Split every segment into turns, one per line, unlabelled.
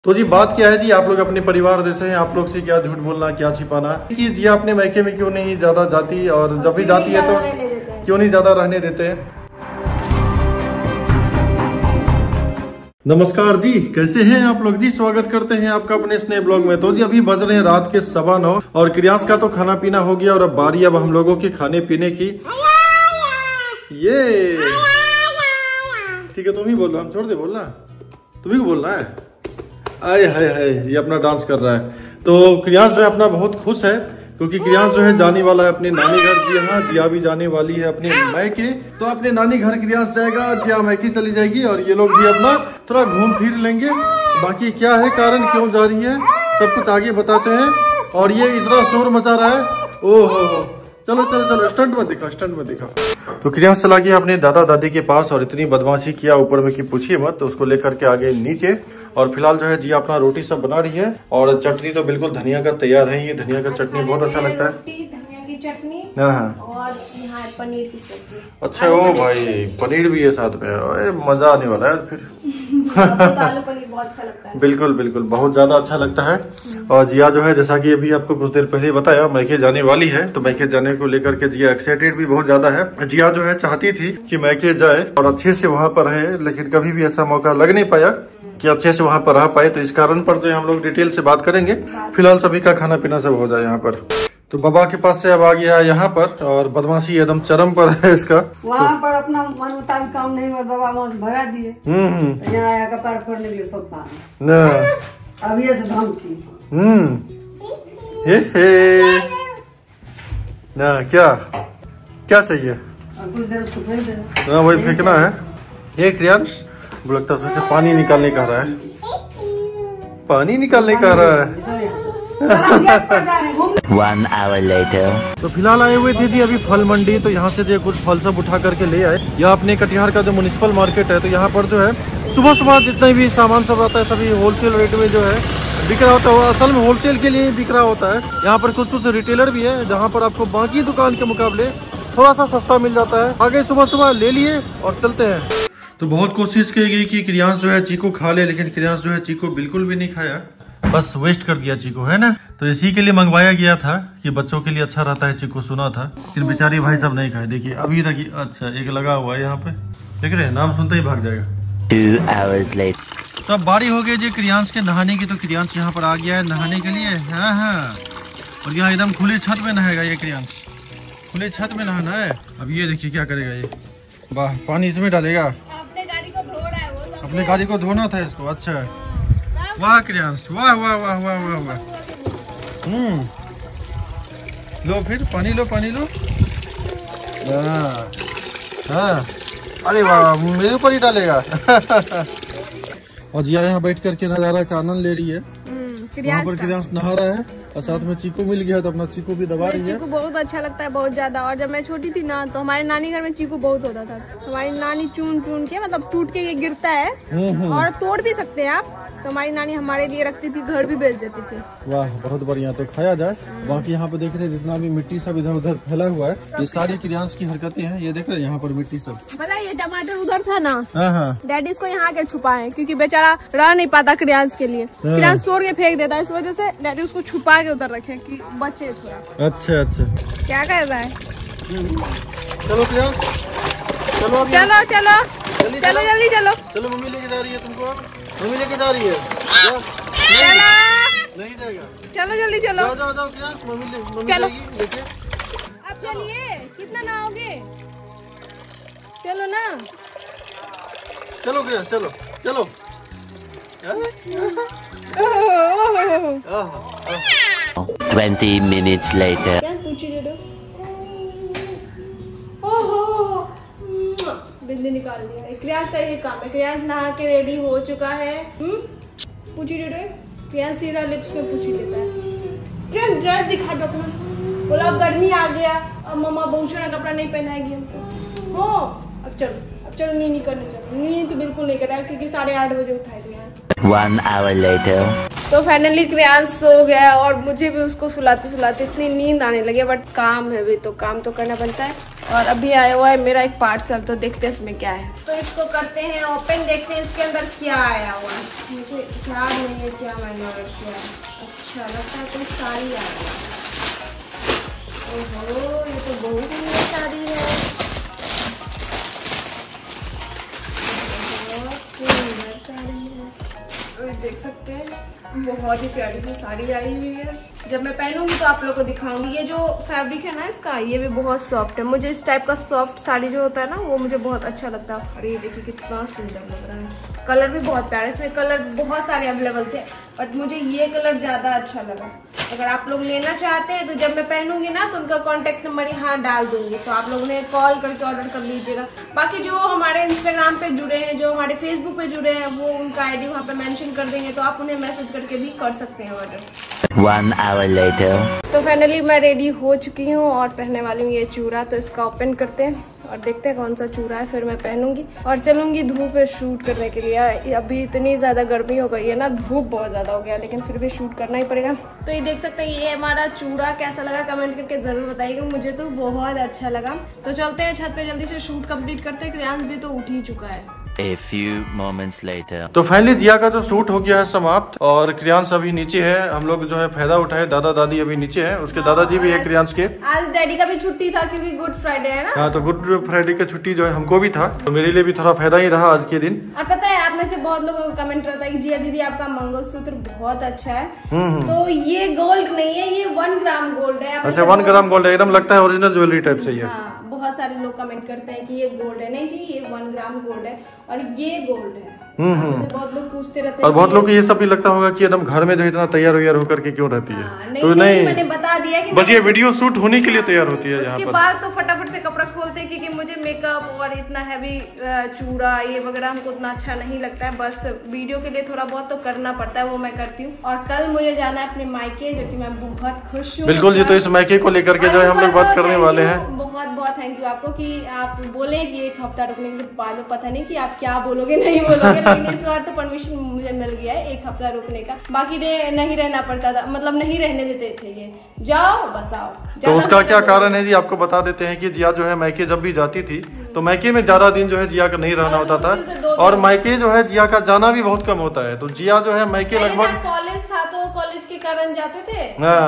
तो जी बात क्या है जी, आप लोग अपने परिवार जैसे हैं, आप लोग से क्या झूठ बोलना क्या छिपाना कि जी अपने मायके में क्यों नहीं ज्यादा जाती, और जब भी जाती है तो क्यों नहीं ज्यादा रहने देते हैं। नमस्कार जी, कैसे हैं आप लोग जी, स्वागत करते हैं आपका अपने इस नए ब्लॉग में। तो जी अभी बज रहे हैं रात के 9:15 और क्रियांश का तो खाना पीना हो गया और अब बारी अब हम लोगों के खाने पीने की। ये ठीक है, तुम ही बोलो, हम छोड़ दे बोलना, तुम्ही को बोलना है। आए हाय हाय, ये अपना डांस कर रहा है। तो क्रियांश जो है अपना बहुत खुश है क्योंकि क्रियांश जो है जाने वाला है अपने नानी घर। जी हाँ, जिया भी जाने वाली है अपने मायके। तो अपने नानी घर क्रियांश जाएगा, जिया मायके चली जाएगी और ये लोग भी अपना थोड़ा घूम फिर लेंगे। बाकी क्या है कारण, क्यों जा रही है, सब कुछ आगे बताते हैं। और ये इतना शोर मचा रहा है, ओहो चलो चलो चलो, स्टंट में दिखा, स्टंट में दिखा। तो क्रियांश चला गया अपने दादा दादी के पास और इतनी बदमाशी किया ऊपर में कि पूछिए मत। तो उसको लेकर के आगे नीचे और फिलहाल जो है जी अपना रोटी सब बना रही है और चटनी तो बिल्कुल धनिया का तैयार है। ये धनिया का चटनी बहुत अच्छा लगता है,
धनिया की चटनी
हाँ,
और यहाँ पनीर की सब्जी।
अच्छा ओ भाई, पनीर भी है साथ में, मजा आने वाला है फिर।
आलू पनीर बहुत अच्छा लगता है।
बिल्कुल बिल्कुल, बहुत ज्यादा अच्छा लगता है। और जिया जो है जैसा कि अभी आपको कुछ देर पहले बताया, मैके जाने वाली है। तो मैके जाने को लेकर के जिया एक्साइटेड भी बहुत ज्यादा है। जिया जो है चाहती थी कि मैके जाए और अच्छे से वहाँ पर रहे, लेकिन कभी भी ऐसा मौका लग नहीं पाया कि अच्छे से वहाँ पर रह पाए। तो इस कारण पर जो हम लोग डिटेल से बात करेंगे। फिलहाल सभी का खाना पीना सब हो जाए यहाँ पर। तो बाबा के पास से अब आ गया यहाँ पर और बदमाशी एकदम चरम पर है इसका।
वहाँ पर अपना मन मुताबिक काम नहीं हुआ, बाबा वहाँ से भगा दिए। तो यहाँ आया कपार फोड़ने के लिए सोफा अब ये से धमकी।
हे ना, क्या क्या चाहिए,
कुछ देर उसको फेंक दे।
हाँ वही फेंकना है। ये क्रियांश लगता है उसमें से पानी निकालने का रहा है, पानी निकालने का रहा है।
1 hour later.
तो फिलहाल आए हुए थे जी अभी फल मंडी। तो यहाँ से जो कुछ फल सब उठा करके ले आए। यह अपने कटिहार का जो म्युनिसिपल मार्केट है, तो यहाँ पर जो है सुबह सुबह जितना भी सामान सब आता है सभी होलसेल रेट में जो है बिक रहा होता है। असल में होलसेल के लिए बिक रहा होता है। यहाँ पर कुछ कुछ रिटेलर भी है जहाँ पर आपको बाकी दुकान के मुकाबले थोड़ा सा सस्ता मिल जाता है। आगे सुबह सुबह ले लिए और चलते हैं। तो बहुत कोशिश की गई कि क्रियांश जो है चीकू खा ले, लेकिन क्रियांश जो है चीकू बिल्कुल भी नहीं खाया, बस वेस्ट कर दिया चीकू, है ना। तो इसी के लिए मंगवाया गया था कि बच्चों के लिए अच्छा रहता है चीकू, सुना था, लेकिन बेचारी भाई सब नहीं खाए। देखिए अभी तक, अच्छा एक लगा हुआ है यहाँ पे, देख रहे हैं, नाम सुनते ही भाग जाएगा।
2 hours later.
तो अब बारी हो गई जी क्रियांश के नहाने की। तो क्रियांश यहाँ पर आ गया है नहाने के लिए, हाँ हाँ, और यहाँ एकदम खुली छत में नहाएगा ये क्रियांश, खुली छत में नहाना है। अब ये देखिए क्या करेगा ये, वाह पानी इसमें डालेगा।
अपने गाड़ी को धो रहा है वो,
अपने गाड़ी को धोना था इसको, अच्छा वाह क्रियांश, वाह वाह वाह वाह वाह वाह। लो फिर पानी लो, पानी लो, हाँ, अरे वाह मेरे ऊपर ही डालेगा। और जिया यहाँ बैठ करके नजारा का आनंद ले रही है। वहाँ पर क्रियांश नहा रहा है और साथ में चीकू मिल गया तो अपना चीकू भी दबा रही है।
चीकू बहुत अच्छा लगता है, बहुत ज्यादा। और जब मैं छोटी थी ना तो हमारे नानी घर में चीकू बहुत होता था। हमारी नानी चुन चुन के, मतलब टूट के ये गिरता है और तोड़ भी सकते हैं आप, तो हमारी नानी हमारे लिए रखती थी, घर भी बेच देती थी।
वाह बहुत बढ़िया, तो खाया जाए। बाकी यहाँ पे देख रहे हैं जितना भी मिट्टी सब इधर उधर फैला हुआ है, ये सारी क्रियांश की हरकतें हैं। ये देख रहे हैं यहाँ पर मिट्टी सब।
पता है ये टमाटर उधर था ना, डैडी इसको यहाँ के छुपाए क्योंकि बेचारा रह नहीं पाता क्रियांश के लिए। क्रियांश तोड़ के फेंक देता है, इस वजह से डैडी उसको छुपा के उधर रखे कि बचे थोड़ा।
अच्छा अच्छा,
क्या कर रहा है,
चलो क्रियांश, चलो
चलो चलो चलो जल्दी चलो,
चलो मम्मी लेके जा रही है तुमको, मम्मी लेके जा रही है।
चलो
नहीं जाएगा,
चलो जल्दी चलो,
जाओ जाओ जाओ क्रियांश, मम्मी
चलो
लेके।
अब चलिए, कितना नहाओगे, चलो ना,
चलो क्रियांश चलो चलो।
20 minutes later.
क्या पूछी दे दो, ओहो बिंदी निकाल दिया। क्रियांश का ये काम है, क्रियांश नहा के रेडी हो चुका है। पूछी दे दो, क्रियांश सीधा लिप्स में पूछी देता है। क्रियांश ड्रेस दिखा दो अपना, बोला अब गर्मी आ गया, अब मम्मा बहुत सारा कपड़ा नहीं पहनाएगी हमको। हो अब चलो नींद नहीं करने, चलो नींद तो बिल्कुल नहीं करा क्योंकि 8:30 बजे उठाए थे।
1 hour later.
तो फाइनली क्रियांश सो गया और मुझे भी उसको सुलाते सुलाते इतनी नींद आने लगी, बट काम है भी तो काम तो करना बनता है। और अभी आया हुआ है मेरा एक पार्सल, तो देखते हैं इसमें क्या है। तो इसको करते हैं ओपन, देखते हैं इसके अंदर क्या आया हुआ है। मुझे याद नहीं है क्या मैंने ऑर्डर किया है। अच्छा लगता है कोई साड़ी आया हुआ है। ओहो, ये तो बहुत सुंदर साड़ी है, बहुत सुंदर साड़ी है। देख सकते हैं बहुत ही प्यारी सी साड़ी आई हुई है। जब मैं पहनूंगी तो आप लोगों को दिखाऊंगी। ये जो फैब्रिक है ना इसका, ये भी बहुत सॉफ्ट है। मुझे इस टाइप का सॉफ्ट साड़ी जो होता है ना, वो मुझे बहुत अच्छा लगता है। और ये देखिए कितना सुंदर लग रहा है। कलर भी बहुत प्यारा है, इसमें कलर बहुत सारे अवेलेबल थे, बट मुझे ये कलर ज्यादा अच्छा लगा। अगर आप लोग लेना चाहते हैं तो जब मैं पहनूंगी ना तो उनका कॉन्टेक्ट नंबर यहाँ डाल दूंगी, तो आप लोग उन्हें कॉल करके ऑर्डर कर लीजिएगा। बाकी जो हमारे इंस्टाग्राम पे जुड़े हैं, जो हमारे फेसबुक पे जुड़े हैं, वो उनका आईडी वहाँ पे मेंशन कर देंगे, तो आप उन्हें मैसेज करके भी कर सकते हैं ऑर्डर।
1 hour later.
तो फाइनली मैं रेडी हो चुकी हूँ और पहनने वाली हूँ ये चूड़ा। तो इसका ओपन करते हैं और देखते हैं कौन सा चूड़ा है, फिर मैं पहनूंगी और चलूंगी धूप पे शूट करने के लिए। अभी इतनी ज्यादा गर्मी हो गई है ना, धूप बहुत ज्यादा हो गया, लेकिन फिर भी शूट करना ही पड़ेगा। तो ये देख सकते हैं, ये हमारा चूड़ा कैसा लगा कमेंट करके जरूर बताइएगा। मुझे तो बहुत अच्छा लगा। तो चलते हैं छत पे, जल्दी से शूट कंप्लीट करते हैं। क्रियांश भी तो उठ ही चुका है।
A few moments later.
तो फाइनली जिया का जो शूट हो गया है समाप्त, और क्रियांश अभी नीचे है। हम लोग जो है फायदा उठाए, दादा दादी अभी नीचे है, उसके दादाजी भी है क्रियांश के।
आज डैडी का भी छुट्टी था क्योंकि गुड फ्राइडे है ना।
हाँ, तो गुड फ्राइडे का छुट्टी जो है हमको भी था, तो मेरे लिए भी थोड़ा फायदा ही रहा आज के दिन।
और पता है, आप में से बहुत लोगों का कमेंट रहता है कि जिया दीदी आपका मंगलसूत्र बहुत अच्छा है। तो ये गोल्ड नहीं है, ये 1 ग्राम गोल्ड है।
अच्छा, 1 ग्राम गोल्ड है, एकदम लगता है ओरिजिनल ज्वेलरी टाइप से ही है।
हाँ, बहुत सारे लोग कमेंट करते हैं कि ये गोल्ड है। नहीं जी, ये 1 ग्राम गोल्ड है और ये गोल्ड है। बहुत लोग पूछते रहते हैं,
और बहुत लोग को ये सब भी लगता होगा कि एकदम घर में जो इतना तैयार व्यार होकर के क्यों रहती है।
तो नहीं, मैंने बता दिया कि
बस ये वीडियो शूट होने के लिए तैयार होती है। यहाँ
उसके
पर
बाद तो फटाफट से कपड़ा खोलते हैं, क्योंकि मुझे मेकअप और इतना हैवी चूड़ा ये वगैरह हमको उतना अच्छा नहीं लगता है। बस वीडियो के लिए थोड़ा बहुत तो करना पड़ता है, वो मैं करती हूँ। और कल मुझे जाना है अपने मायके, जो कि मैं बहुत खुश हूँ।
बिल्कुल जी, तो इस मायके को लेकर के जो है हम लोग बात करने वाले हैं।
बहुत बहुत थैंक यू आपको कि आप बोले कि 1 हफ्ता रुकने के बाद। पता नहीं कि आप क्या बोलोगे नहीं बोलोगे, लेकिन इस बार तो परमिशन मुझे मिल गया है 1 हफ्ता रुकने का। बाकी नहीं रहना पड़ता था, मतलब नहीं रहने देते थे ये, जाओ बस आओ।
तो उसका क्या कारण है जी, आपको बता देते हैं कि जिया जो है मायके जब भी जाती थी तो मायके में ज्यादा दिन जो है जिया का नहीं रहना होता था, और मायके जो है जिया का जाना भी बहुत कम होता है। तो जिया जो है मायके लगभग
कॉलेज था तो कॉलेज के कारण जाते थे,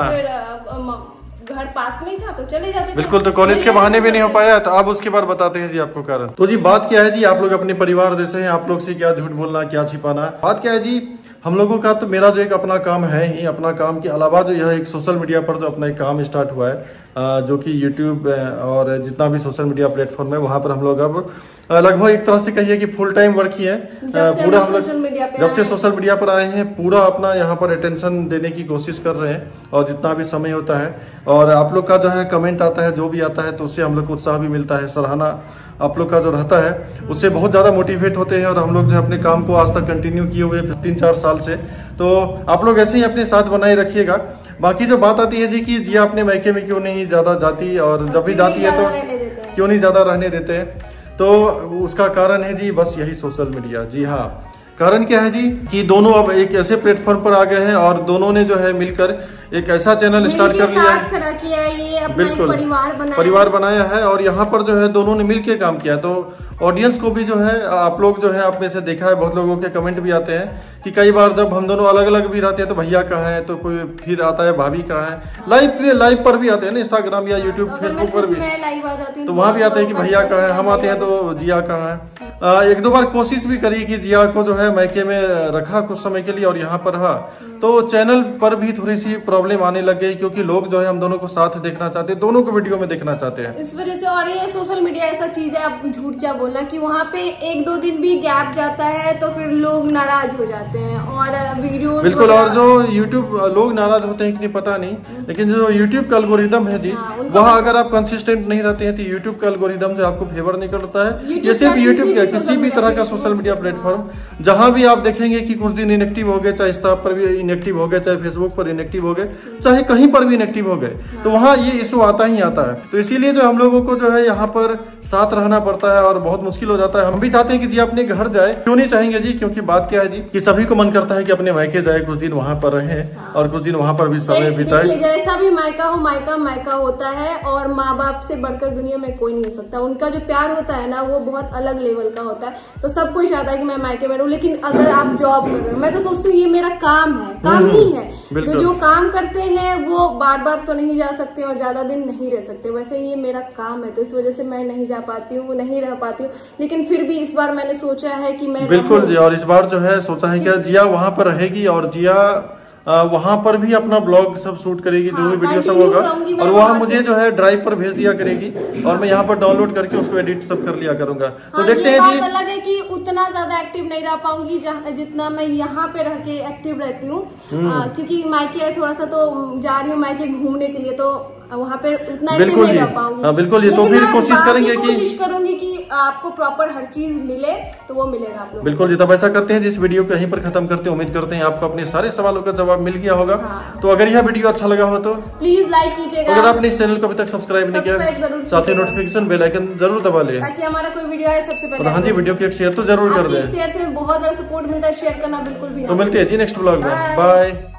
फिर घर पास में ही था तो चले जाते थे।
बिल्कुल, तो कॉलेज के बहाने भी नहीं हो पाया। तो अब उसके बाद बताते हैं जी आपको कारण। तो जी बात क्या है जी, आप लोग अपने परिवार जैसे हैं, आप लोग से क्या झूठ बोलना, क्या छिपाना। बात क्या है जी, हम लोगों का तो मेरा जो एक अपना काम है ही, अपना काम के अलावा जो यह एक सोशल मीडिया पर जो अपना एक काम स्टार्ट हुआ है, जो कि यूट्यूब और जितना भी सोशल मीडिया प्लेटफॉर्म है, वहाँ पर हम लोग अब लगभग एक तरह से कहिए कि फुल टाइम वर्क ही है। पूरा हम लोग जब से सोशल मीडिया पर आए हैं, पूरा अपना यहाँ पर अटेंशन देने की कोशिश कर रहे हैं, और जितना भी समय होता है, और आप लोग का जो है कमेंट आता है, जो भी आता है, तो उससे हम लोग को उत्साह भी मिलता है, सराहना आप लोग का जो रहता है उससे बहुत ज़्यादा मोटिवेट होते हैं। और हम लोग जो अपने काम को आज तक कंटिन्यू किए हुए 3-4 साल से, तो आप लोग ऐसे ही अपने साथ बनाए रखिएगा। बाकी जो बात आती है जी कि जिया अपने मायके में क्यों नहीं ज़्यादा जाती, और जब भी जाती है तो क्यों नहीं ज़्यादा रहने देते हैं, तो उसका कारण है जी बस यही सोशल मीडिया। जी हाँ, कारण क्या है जी कि दोनों अब एक ऐसे प्लेटफॉर्म पर आ गए हैं, और दोनों ने जो है मिलकर एक ऐसा चैनल स्टार्ट कर लिया है,
खड़ा किया है, ये अपना
बिल्कुल
एक
परिवार बनाया है, और यहाँ पर जो है दोनों ने मिलकर काम किया। तो ऑडियंस को भी जो है, आप लोग जो है आप में से देखा है, बहुत लोगों के कमेंट भी आते हैं कि कई बार जब हम दोनों अलग अलग भी रहते हैं तो भैया कहाँ है, तो कोई फिर आता है भाभी कहाँ है। लाइव पर भी आते हैं ना, इंस्टाग्राम या यूट्यूब फेसबुक पर भी, तो वहाँ भी आते हैं कि भैया कहाँ है, हम आते हैं तो जिया कहाँ है। 1-2 बार कोशिश भी करी कि जिया को जो है मायके में रखा कुछ समय के लिए और यहाँ पर रहा, तो चैनल पर भी थोड़ी सी प्रॉब्लम आने लग गई, क्योंकि लोग जो है हम दोनों को साथ देखना चाहते हैं, दोनों को वीडियो में देखना चाहते हैं
इस वजह से। और ये सोशल मीडिया ऐसा चीज है, आप झूठ क्या बोलना कि वहाँ पे 1-2 दिन भी गैप जाता है तो फिर लोग नाराज हो जाते हैं, और वीडियो
बिल्कुल। और जो यूट्यूब लोग नाराज होते हैं कि नहीं पता नहीं, लेकिन जो यूट्यूब का एल्गोरिदम है जी, वहाँ अगर आप कंसिस्टेंट नहीं रहते हैं तो यूट्यूब का एल्गोरिदम जो आपको फेवर नहीं करता है। ये सिर्फ यूट्यूब का, किसी भी तरह का सोशल मीडिया प्लेटफॉर्म जहाँ भी आप देखेंगे कि कुछ दिन इनएक्टिव हो गए, चाहे इंस्टा पर भी इनएक्टिव हो गए, चाहे फेसबुक पर इनएक्टिव हो गए, चाहे कहीं पर भी इनएक्टिव हो गए तो वहाँ ये इशू आता ही आता है। तो इसीलिए जो हम लोगों को जो है यहाँ पर साथ रहना पड़ता है और बहुत मुश्किल हो जाता है। हम भी चाहते हैं कि जी अपने घर जाए, क्यों नहीं चाहेंगे जी, क्योंकि बात क्या है जी कि सभी को मन करता है कि अपने मायके जाए, कुछ दिन वहाँ पर रहे और कुछ दिन वहाँ पर भी समय बिताए।
जैसा भी मायका हो, मायका मायका होता है और माँ बाप से बढ़कर दुनिया में कोई नहीं हो सकता। उनका जो प्यार होता है ना वो बहुत अलग लेवल का होता है। तो सब कोई चाहता है कि मैं मायके में रहूं, लेकिन अगर आप जॉब कर रहे हो, मैं तो सोचती हूँ ये मेरा काम है, काम ही है। तो जो काम करते हैं वो बार बार तो नहीं जा सकते और ज्यादा दिन नहीं रह सकते, वैसे ये मेरा काम है तो इस वजह से मैं नहीं जा पाती हूँ, नहीं रह पाती हूँ। लेकिन फिर भी इस बार मैंने सोचा है कि मैं
बिल्कुल जी, और इस बार जो है सोचा है कि जिया वहाँ पर रहेगी और जिया वहाँ पर भी अपना ब्लॉग सब शूट करेगी, जो भी वीडियो सब होगा और वहाँ मुझे जो है ड्राइव पर भेज दिया करेगी और मैं यहाँ पर डाउनलोड करके उसको एडिट सब कर लिया करूंगा। तो देखते हैं जी।
अलग है कि उतना ज्यादा एक्टिव नहीं रह पाऊंगी जितना मैं यहाँ पे रह के एक्टिव रहती हूँ, क्योंकि मायके थोड़ा सा तो जा रही हूँ मायके घूमने के लिए, तो वहाँ पे उतना एक्टिव नहीं रह पाऊंगी।
बिल्कुल, ये तो फिर कोशिश करेंगे कि
कोशिश करूंगी कि आपको प्रॉपर हर चीज मिले, तो वो मिलेगा आप लोग।
बिल्कुल जी, तब ऐसा करते हैं जिस वीडियो को यहीं पर खत्म करते हैं। उम्मीद करते हैं आपको अपने सारे सवालों का जवाब मिल गया होगा। तो अगर यह वीडियो अच्छा लगा हो तो
प्लीज लाइक कीजिएगा।
अगर आपने इस चैनल को अभी तक सब्सक्राइब नहीं किया, साथ ही नोटिफिकेशन बेल आइकन जरूर दबा ले
ताकि हमारा कोई वीडियो आए सबसे पहले।
हाँ जी, वीडियो को एक शेयर तो जरूर कर दे।
शेयर से बहुत ज्यादा सपोर्ट मिलता है, शेयर करना बिल्कुल भी।
तो मिलते हैं जी नेक्स्ट ब्लॉग में, बाय।